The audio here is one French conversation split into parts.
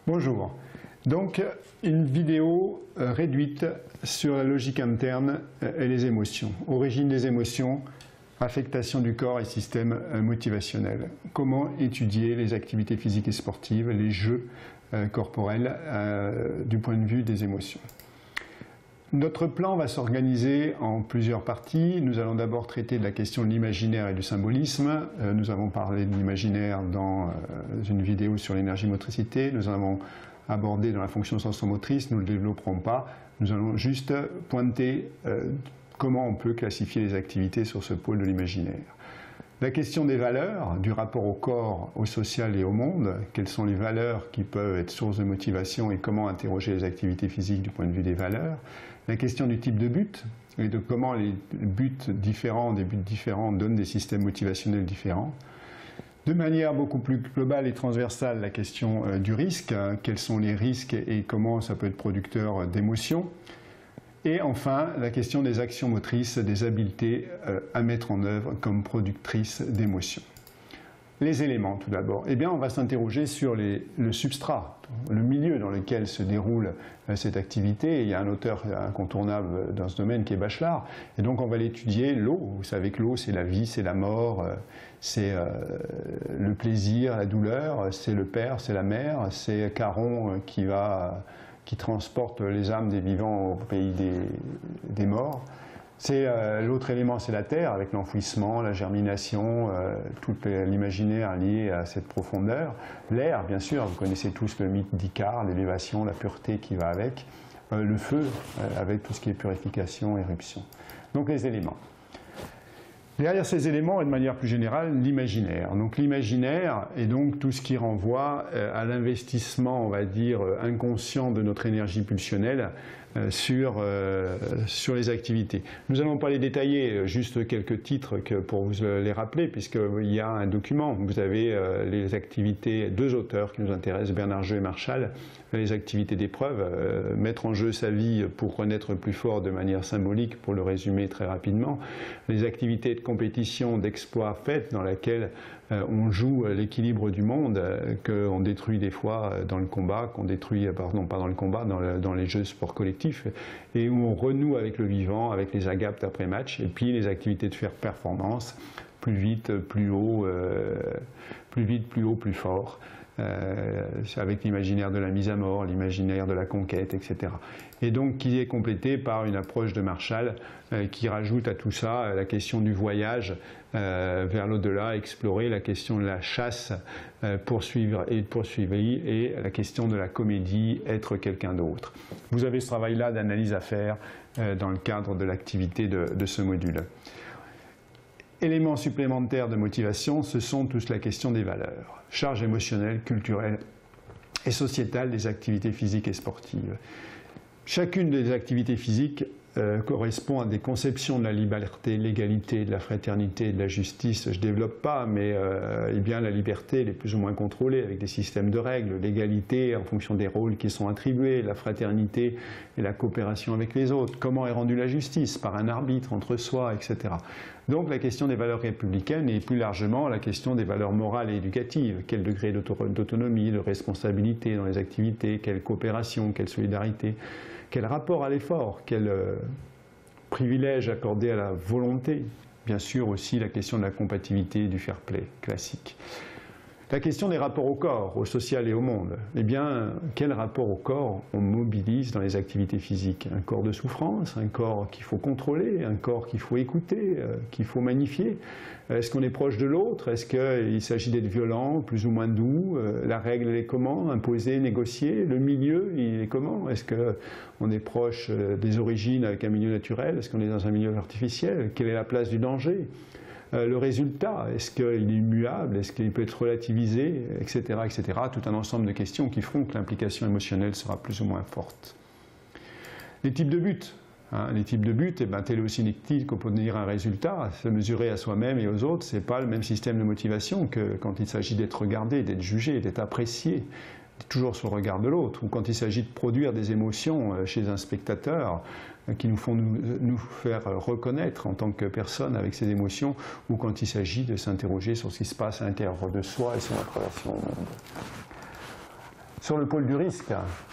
Bonjour. Donc, une vidéo réduite sur la logique interne et les émotions. Origine des émotions, affectation du corps et système motivationnel. Comment étudier les activités physiques et sportives, les jeux corporels du point de vue des émotions. Notre plan va s'organiser en plusieurs parties. Nous allons d'abord traiter de la question de l'imaginaire et du symbolisme. Nous avons parlé de l'imaginaire dans une vidéo sur l'énergie-motricité. Nous avons abordé dans la fonction sensomotrice. Nous ne le développerons pas. Nous allons juste pointer comment on peut classifier les activités sur ce pôle de l'imaginaire. La question des valeurs, du rapport au corps, au social et au monde, quelles sont les valeurs qui peuvent être source de motivation et comment interroger les activités physiques du point de vue des valeurs. La question du type de but et de comment les buts différents, donnent des systèmes motivationnels différents. De manière beaucoup plus globale et transversale, la question du risque, quels sont les risques et comment ça peut être producteur d'émotions. Et enfin, la question des actions motrices, des habiletés à mettre en œuvre comme productrices d'émotions. Les éléments, tout d'abord. Eh bien, on va s'interroger sur le substrat, le milieu dans lequel se déroule cette activité. Il y a un auteur incontournable dans ce domaine qui est Bachelard. Et donc, on va l'étudier, l'eau. Vous savez que l'eau, c'est la vie, c'est la mort, c'est le plaisir, la douleur, c'est le père, c'est la mère, c'est Charon qui transporte les âmes des vivants au pays des morts. L'autre élément, c'est la terre, avec l'enfouissement, la germination, tout l'imaginaire lié à cette profondeur. L'air, bien sûr, vous connaissez tous le mythe d'Icare, l'élévation, la pureté qui va avec. Le feu, avec tout ce qui est purification, éruption. Donc les éléments. Derrière ces éléments, et de manière plus générale, l'imaginaire. Donc l'imaginaire est donc tout ce qui renvoie à l'investissement, on va dire, inconscient de notre énergie pulsionnelle sur les activités. Nous n'allons pas les détailler, juste quelques titres pour vous les rappeler, puisqu'il y a un document. Vous avez les activités, deux auteurs qui nous intéressent, Bernard Jeu et Marchal, les activités d'épreuve, mettre en jeu sa vie pour renaître plus fort de manière symbolique, pour le résumer très rapidement, les activités de compétition, d'exploit faites dans laquelle on joue l'équilibre du monde, qu'on détruit des fois dans le combat, qu'on détruit, pardon, pas dans le combat, dans les jeux sport collectifs, et où on renoue avec le vivant, avec les agapes après match, et puis les activités de faire performance, plus vite, plus haut, plus fort. Avec l'imaginaire de la mise à mort, l'imaginaire de la conquête, etc. Et donc qui est complété par une approche de Marshall qui rajoute à tout ça la question du voyage vers l'au-delà, explorer la question de la chasse, poursuivre et la question de la comédie, être quelqu'un d'autre. Vous avez ce travail-là d'analyse à faire dans le cadre de l'activité de ce module. Éléments supplémentaires de motivation, ce sont tous la question des valeurs. Charge émotionnelle, culturelle et sociétale des activités physiques et sportives. Chacune des activités physiques correspond à des conceptions de la liberté, de l'égalité, de la fraternité, de la justice. Je ne développe pas, mais eh bien, la liberté elle est plus ou moins contrôlée avec des systèmes de règles, l'égalité en fonction des rôles qui sont attribués, la fraternité et la coopération avec les autres. Comment est rendue la justice? Par un arbitre entre soi, etc. Donc la question des valeurs républicaines et plus largement la question des valeurs morales et éducatives. Quel degré d'autonomie, de responsabilité dans les activités, quelle coopération, quelle solidarité, quel rapport à l'effort, quel privilège accordé à la volonté. Bien sûr aussi la question de la compatibilité du fair play classique. La question des rapports au corps, au social et au monde. Eh bien, quel rapport au corps on mobilise dans les activités physiques? Un corps de souffrance, un corps qu'il faut contrôler, un corps qu'il faut écouter, qu'il faut magnifier. Est-ce qu'on est proche de l'autre? Est-ce qu'il s'agit d'être violent, plus ou moins doux? La règle, elle est comment? Imposer, négocier? Le milieu, il est comment? Est-ce qu'on est proche des origines avec un milieu naturel? Est-ce qu'on est dans un milieu artificiel? Quelle est la place du danger? Le résultat, est-ce qu'il est immuable, est-ce qu'il peut être relativisé, etc., etc. Tout un ensemble de questions qui feront que l'implication émotionnelle sera plus ou moins forte. Les types de buts. Les types de buts, eh ben, téléocinétique, obtenir un résultat, se mesurer à soi-même et aux autres, ce n'est pas le même système de motivation que quand il s'agit d'être regardé, d'être jugé, d'être apprécié, toujours sur le regard de l'autre, ou quand il s'agit de produire des émotions chez un spectateur qui nous font nous faire reconnaître en tant que personne avec ces émotions, ou quand il s'agit de s'interroger sur ce qui se passe à l'intérieur de soi et sur notre relation au monde. Sur le pôle du risque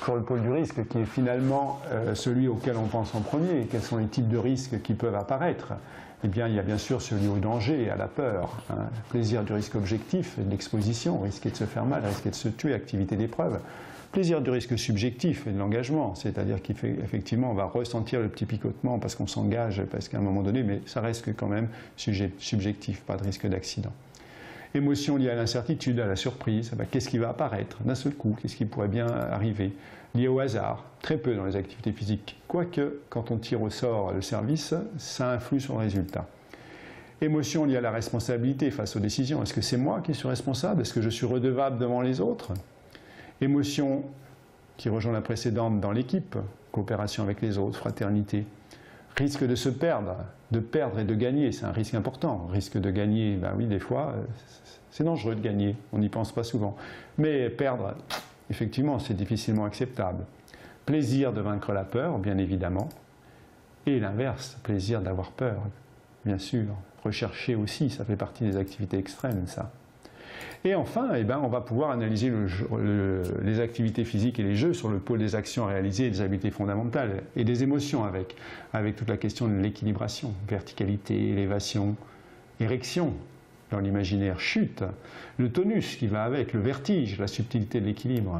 qui est finalement celui auquel on pense en premier, quels sont les types de risques qui peuvent apparaître? Eh bien, il y a bien sûr celui au danger et à la peur, hein. Plaisir du risque objectif et de l'exposition, risquer de se faire mal, risquer de se tuer, activité d'épreuve. Plaisir du risque subjectif et de l'engagement, c'est-à-dire qu'effectivement on va ressentir le petit picotement parce qu'on s'engage, parce qu'à un moment donné, mais ça reste quand même subjectif, pas de risque d'accident. Émotion liée à l'incertitude, à la surprise, qu'est-ce qui va apparaître d'un seul coup, qu'est-ce qui pourrait bien arriver, lié au hasard, très peu dans les activités physiques, quoique quand on tire au sort le service, ça influe sur le résultat. Émotion liée à la responsabilité face aux décisions, est-ce que c'est moi qui suis responsable, est-ce que je suis redevable devant les autres? Émotion qui rejoint la précédente dans l'équipe, coopération avec les autres, fraternité. Risque de se perdre, de perdre et de gagner, c'est un risque important. Risque de gagner, ben oui, des fois, c'est dangereux de gagner, on n'y pense pas souvent. Mais perdre, effectivement, c'est difficilement acceptable. Plaisir de vaincre la peur, bien évidemment. Et l'inverse, plaisir d'avoir peur, bien sûr. Rechercher aussi, ça fait partie des activités extrêmes, ça. Et enfin, eh ben, on va pouvoir analyser les activités physiques et les jeux sur le pôle des actions réalisées et des habiletés fondamentales et des émotions avec toute la question de l'équilibration, verticalité, élévation, érection dans l'imaginaire, chute, le tonus qui va avec, le vertige, la subtilité de l'équilibre.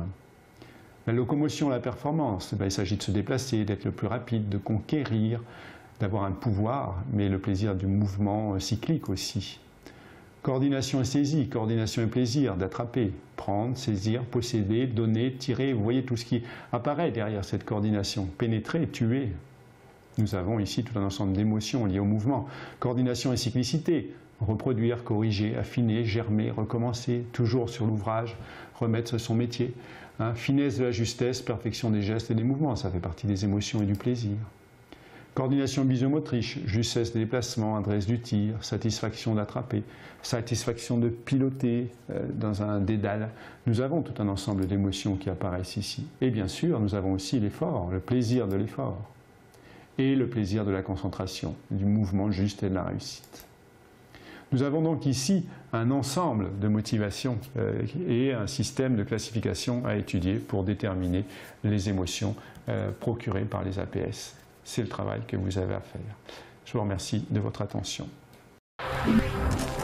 La locomotion, la performance, eh ben, il s'agit de se déplacer, d'être le plus rapide, de conquérir, d'avoir un pouvoir, mais le plaisir du mouvement cyclique aussi. Coordination et saisie, coordination et plaisir, d'attraper, prendre, saisir, posséder, donner, tirer. Vous voyez tout ce qui apparaît derrière cette coordination. Pénétrer, tuer. Nous avons ici tout un ensemble d'émotions liées au mouvement. Coordination et cyclicité, reproduire, corriger, affiner, germer, recommencer, toujours sur l'ouvrage, remettre sur son métier. Hein, finesse de la justesse, perfection des gestes et des mouvements, ça fait partie des émotions et du plaisir. Coordination biseaumotrice, justesse des déplacements, adresse du tir, satisfaction d'attraper, satisfaction de piloter dans un dédale. Nous avons tout un ensemble d'émotions qui apparaissent ici. Et bien sûr, nous avons aussi l'effort, le plaisir de l'effort et le plaisir de la concentration, du mouvement juste et de la réussite. Nous avons donc ici un ensemble de motivations et un système de classification à étudier pour déterminer les émotions procurées par les APS. C'est le travail que vous avez à faire. Je vous remercie de votre attention.